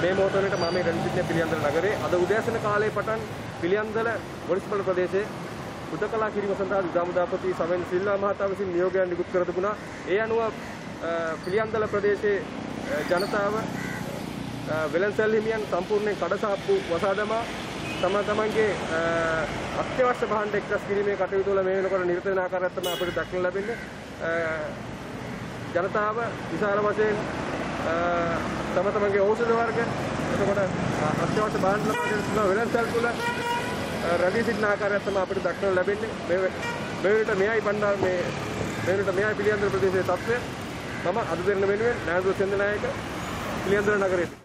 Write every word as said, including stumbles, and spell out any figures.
මේ මොහොත වෙනට මම මේ රැඳී සිටින පිළියන්දල නගරයේ අද උදෑසන කාලයේ පටන් පිළියන්දල මුනිසිපල් ප්‍රදේශයේ උදකලා කිරීම සඳහා විදාමුදාපති සමෙන් සිල්වා මහතා විසින් නියෝගයක් නිකුත් කර තිබුණා. ඒ අනුව පිළියන්දල ප්‍රදේශයේ ජනතාව වෙළඳසල් හිමියන් සම්පූර්ණයෙන් කඩසාප්පු වසා දමා තම තමන්ගේ අත්‍යවශ්‍ය භාණ්ඩ එක්රැස් කිරීමේ කටයුතු වල මේ වෙනකොට නිරත වෙන ආකාරයක් තමයි අපිට දක්නට ලැබෙන්නේ. ජනතාව විශාල වශයෙන් තම තමන්ගේ ඖෂධ වර්ග එතකොට අත්‍යවශ්‍ය භාණ්ඩ ලබා දෙන වෙළඳසල් තුල රැඳී සිටින ආකාරයක් තමයි අපිට දක්නට ලැබෙන්නේ. මේ මේ වෙනට මෙයයි බණ්ඩාර මේ මේ වෙනට මෙයයි පිළියන්දල ප්‍රදේශයේ තත්ත්වය. මම අද දෙරණ වෙනුවෙන් නායක සෙන්දනායක පිළියන්දල නගරයේ